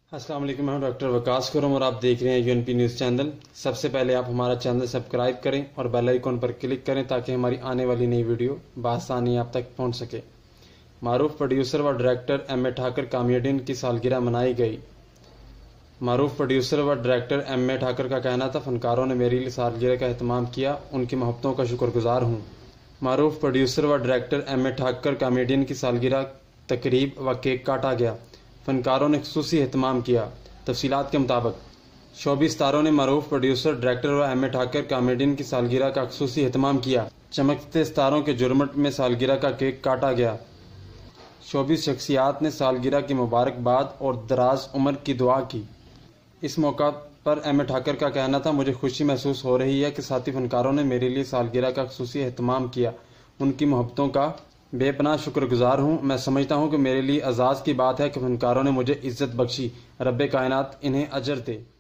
السلام علیکم، میں ہوں ڈاکٹر وکاس خرم اور آپ دیکھ رہے ہیں UNP نیوز چینل۔ سب سے پہلے آپ ہمارا چینل سبسکرائب کریں اور بیل آئیکن پر کلک کریں تاکہ ہماری آنے والی نئی ویڈیو بآسانی آپ تک پہنچ سکے۔ معروف پروڈیوسر و ڈائریکٹر M.A. ٹھاکر کامیڈین کی سالگرہ منائی گئی۔ معروف پروڈیوسر و ڈائریکٹر M.A. ٹھاکر کا کہنا تھا، فنکاروں نے میری لیے سالگرہ کا اہتمام کیا، ان کی محبتوں کا شکر گزار ہوں۔ معروف پروڈیوسر و ڈائریکٹر M.A. ٹھاکر کامیڈین کی سالگرہ تقریب و کیک کاٹا گیا۔ فنکاروں نے خصوصی اہتمام کیا۔ تفصیلات کے مطابق شوبز ستاروں نے معروف پروڈیوسر ڈائریکٹر و M.A. ٹھاکر کامیڈین کی سالگرہ کا خصوصی اہتمام کیا۔ چمکتے ستاروں کے جرمٹ میں سالگرہ کا کیک کاٹا گیا۔ شوبز شخصیات نے سالگرہ کی مبارکباد اور دراز عمر کی دعا کی۔ اس موقع پر M.A. ٹھاکر کا کہنا تھا، مجھے خوشی محسوس ہو رہی ہے کہ ساتھی فنکاروں نے میرے لیے سالگرہ کا خصوصی اہتمام کیا، ان کی محبتوں کا بے پناہ شکر گزار ہوں۔ میں سمجھتا ہوں کہ میرے لیے اعزاز کی بات ہے کہ فنکاروں نے مجھے عزت بخشی، رب کائنات انہیں اجر دے۔